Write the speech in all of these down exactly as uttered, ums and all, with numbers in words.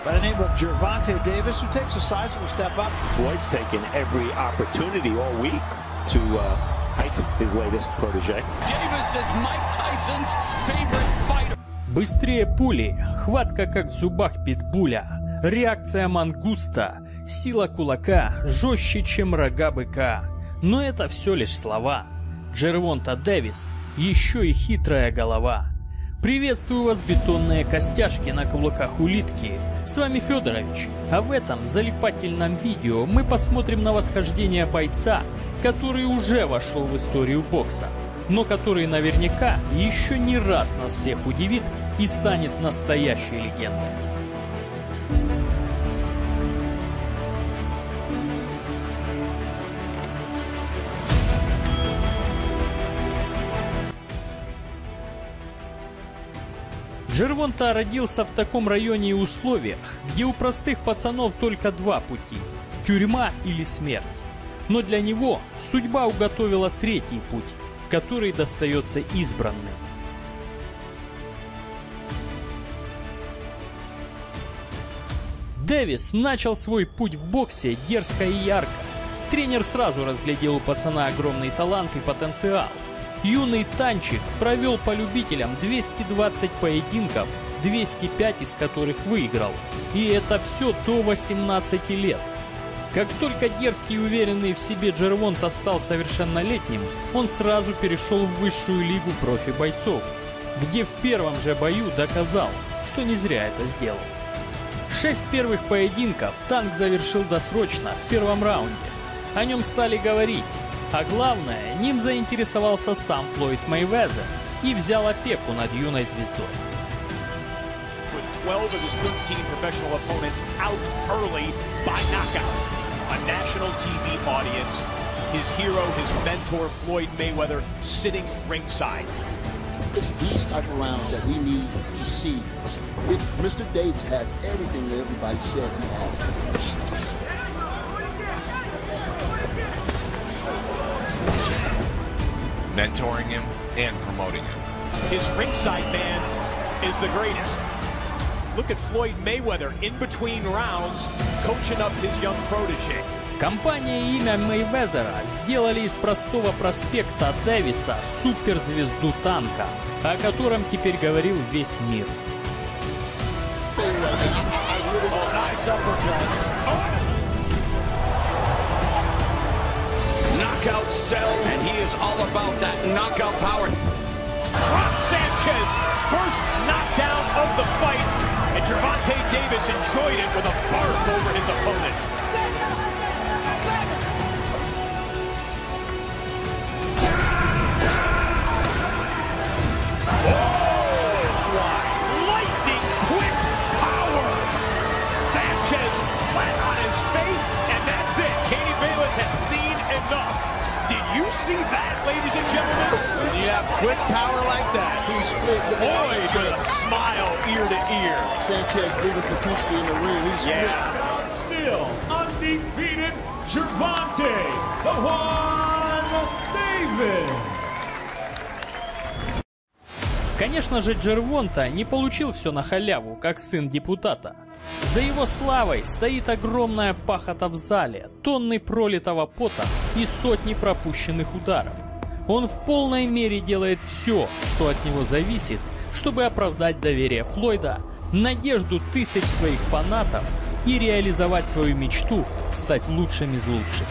by the name of Gervonta Davis, who takes a sizable step up. Floyd's taken every opportunity all week to uh, hype his latest protege. Davis is Mike Tyson's favorite fighter. Быстрее пули, хватка как в зубах питбуля, реакция мангуста, сила кулака жестче, чем рога быка. Но это все лишь слова. Джервонта Дэвис еще и хитрая голова. Приветствую вас, бетонные костяшки на каблуках улитки. С вами Федорович, а в этом залипательном видео мы посмотрим на восхождение бойца, который уже вошел в историю бокса, но который наверняка еще не раз нас всех удивит и станет настоящей легендой. Джервонта родился в таком районе и условиях, где у простых пацанов только два пути – тюрьма или смерть. Но для него судьба уготовила третий путь, который достается избранным. Дэвис начал свой путь в боксе дерзко и ярко. Тренер сразу разглядел у пацана огромный талант и потенциал. Юный танчик провел по любителям двести двадцать поединков, двести пять из которых выиграл. И это все до восемнадцати лет. Как только дерзкий и уверенный в себе Джервонта стал совершеннолетним, он сразу перешел в высшую лигу профи-бойцов, где в первом же бою доказал, что не зря это сделал. Шесть первых поединков танк завершил досрочно в первом раунде. О нем стали говорить. А главное, ним заинтересовался сам Флойд Мейвезер и взял опеку над юной звездой. twelve of his thirteen professional opponents out early by knockout. A national T V audience, his hero, his mentor, Floyd Mayweather, sitting ringside. It's these type of rounds that we need to see. If Mister Davis has everything that everybody says he has. Mentoring him and promoting him. His ringside man is the greatest. Look at Floyd Mayweather in between rounds, coaching up his young protege. Компания и имя Мейвезера сделали из простого проспекта Дэвиса суперзвезду танка, о котором теперь говорил весь мир. Knockout cell, and he is all about that knockout power. Drop Sanchez, first knockdown of the fight, and Gervonta Davis enjoyed it with a bark over his opponent. Six, seven. Oh, it's wide. Lightning quick power. Sanchez flat on his face, and that's it. Katie Bayless has seen enough. Did you see that, ladies and gentlemen? When you have quick power like that, He's split with Boyd with a smile ear to ear. Sanchez moving profusely in the ring. He's split. Yeah. Still undefeated Gervonta the One Davis. Конечно же, Джервонта не получил все на халяву, как сын депутата. За его славой стоит огромная пахота в зале, тонны пролитого пота и сотни пропущенных ударов. Он в полной мере делает все, что от него зависит, чтобы оправдать доверие Флойда, надежду тысяч своих фанатов и реализовать свою мечту стать лучшим из лучших.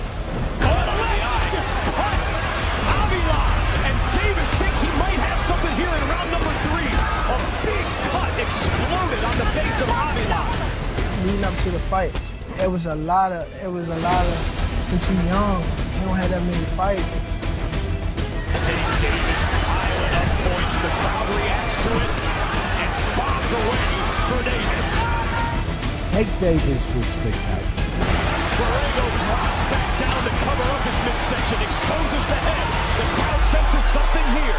Leading up to the fight, it was a lot of, it was a lot of, you're too young, you don't have that many fights. Davis piling up points, the crowd reacts to it, and bombs away for Davis. Hank Davis was spectacular. Borrego drops back down to cover up his midsection, exposes the head. The crowd senses something here.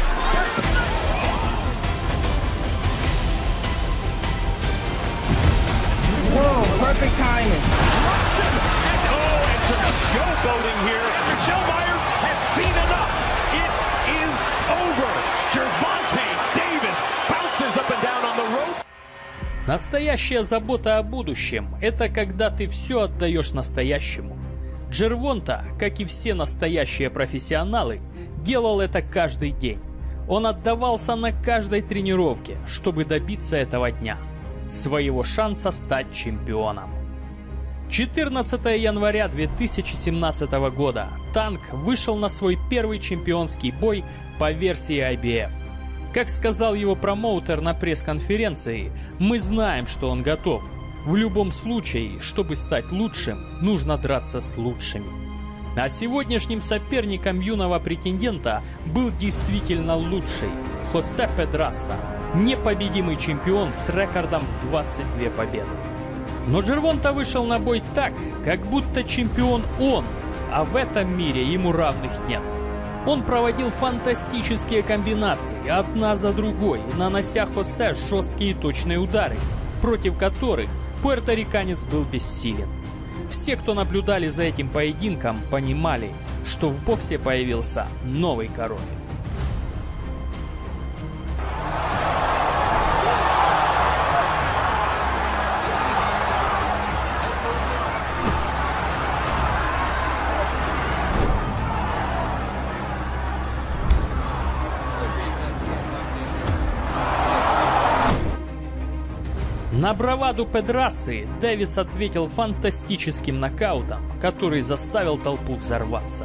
Whoa, perfect timing. Drops him, and oh, and some showboating here. Michelle Myers has seen enough. It is over. Gervonta Davis bounces up and down on the rope. Настоящая забота о будущем – это когда ты все отдаешь настоящему. Джервонта, как и все настоящие профессионалы, делал это каждый день. Он отдавался на каждой тренировке, чтобы добиться этого дня, своего шанса стать чемпионом. четырнадцатого января две тысячи семнадцатого года Танк вышел на свой первый чемпионский бой по версии ай би эф. Как сказал его промоутер на пресс-конференции, мы знаем, что он готов. В любом случае, чтобы стать лучшим, нужно драться с лучшими. А сегодняшним соперником юного претендента был действительно лучший – Хосе Педраса, непобедимый чемпион с рекордом в двадцать две победы. Но Джервонта вышел на бой так, как будто чемпион он, а в этом мире ему равных нет. Он проводил фантастические комбинации, одна за другой, нанося Хосе жесткие и точные удары, против которых пуэрториканец был бессилен. Все, кто наблюдали за этим поединком, понимали, что в боксе появился новый король. На браваду Педрасы Дэвис ответил фантастическим нокаутом, который заставил толпу взорваться.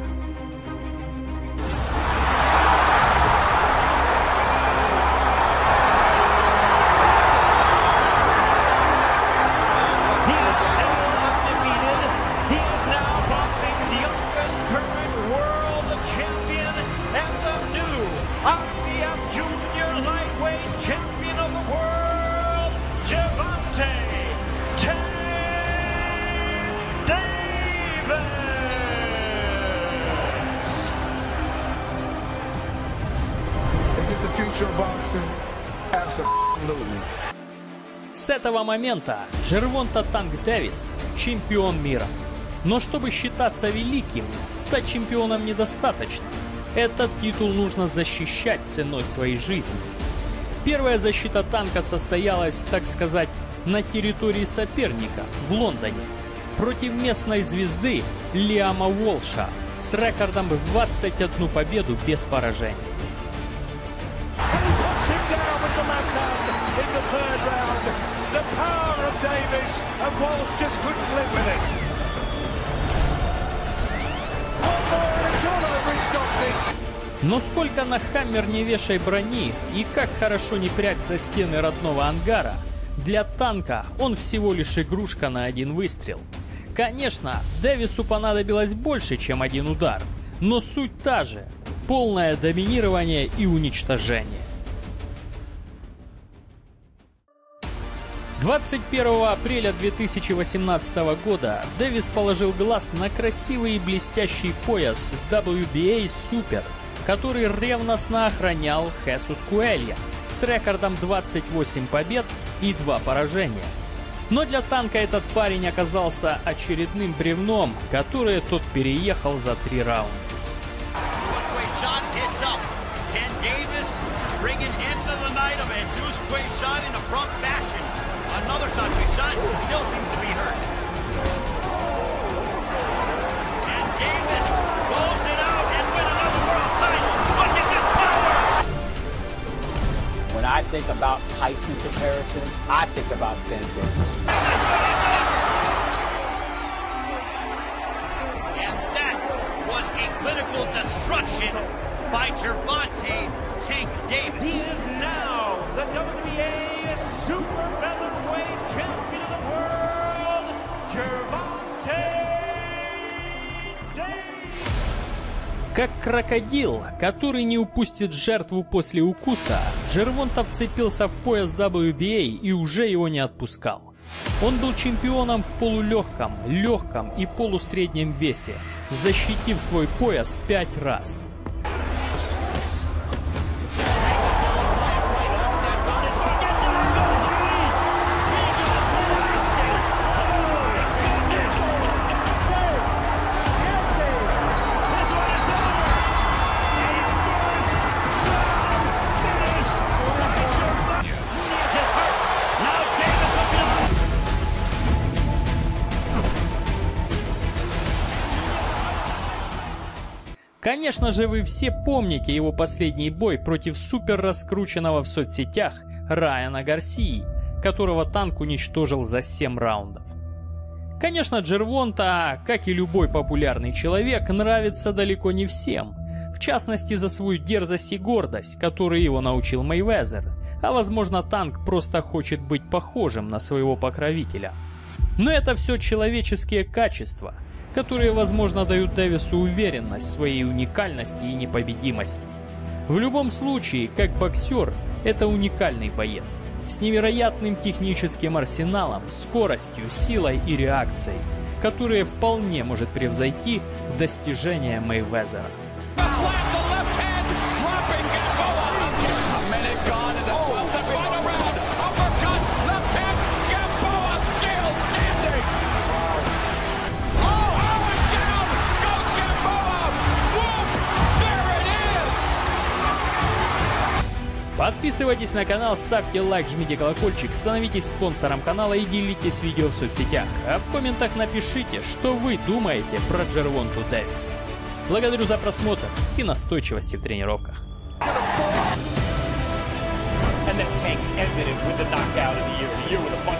С этого момента Джервонта Танк Дэвис – чемпион мира. Но чтобы считаться великим, стать чемпионом недостаточно. Этот титул нужно защищать ценой своей жизни. Первая защита Танка состоялась, так сказать, на территории соперника в Лондоне против местной звезды Лиама Уолша с рекордом в двадцать одну победу без поражений. Но сколько на Хаммер не вешай брони и как хорошо не прячь за стены родного ангара, для Танка он всего лишь игрушка на один выстрел. Конечно, Дэвису понадобилось больше, чем один удар, но суть та же – полное доминирование и уничтожение. двадцать первого апреля две тысячи восемнадцатого года Дэвис положил глаз на красивый и блестящий пояс дабл ю би эй Super, который ревностно охранял Хесус Куэлья с рекордом двадцать восемь побед и два поражения. Но для Танка этот парень оказался очередным бревном, которое тот переехал за три раунда. Another shot, two shots, still seems to be hurt. And Davis blows it out and win another world title. Look at this power! When I think about Tyson comparisons, I think about Tank Davis. And that was a clinical destruction by Gervonta Tank Davis. He is now the W B A Super Featherweight Champion of the World, Gervonta Davis. Как крокодил, который не упустит жертву после укуса, Джервонта вцепился в пояс дабл ю би эй и уже его не отпускал. Он был чемпионом в полулегком, легком и полусреднем весе, защитив свой пояс пять раз. Now Davis Конечно же, вы все помните его последний бой против супер раскрученного в соцсетях Райана Гарсии, которого Танк уничтожил за семь раундов. Конечно, Джервонта, как и любой популярный человек, нравится далеко не всем. В частности, за свою дерзость и гордость, которой его научил Мейвезер. А возможно, Танк просто хочет быть похожим на своего покровителя. Но это все человеческие качества, которые, возможно, дают Дэвису уверенность в своей уникальности и непобедимости. В любом случае, как боксер, это уникальный боец. С невероятным техническим арсеналом, скоростью, силой и реакцией, которые вполне может превзойти достижения Мейвезера. Подписывайтесь на канал, ставьте лайк, жмите колокольчик, становитесь спонсором канала и делитесь видео в соцсетях. А в комментах напишите, что вы думаете про Джервонту Дэвиса. Благодарю за просмотр и настойчивости в тренировках. And then Tank ended it with the knockout of the year, the year with a